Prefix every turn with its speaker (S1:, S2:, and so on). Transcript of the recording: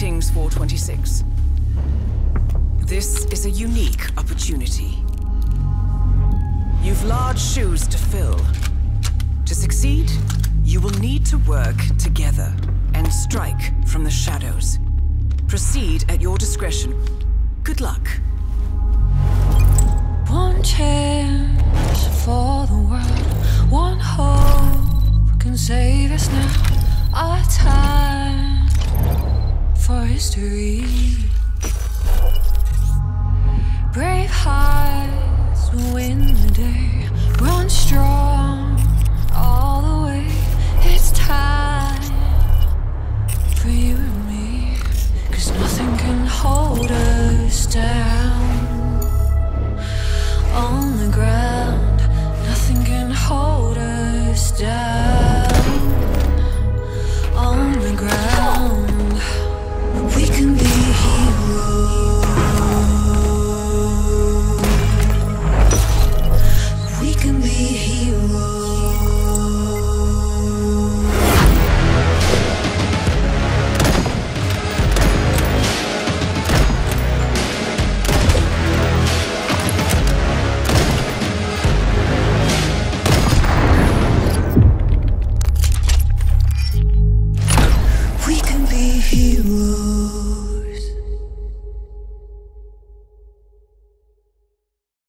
S1: Greetings, 426. This is a unique opportunity. You've large shoes to fill. To succeed, you will need to work together and strike from the shadows. Proceed at your discretion. Good luck.
S2: One chance for the world, one hope can save us now. Our time for history.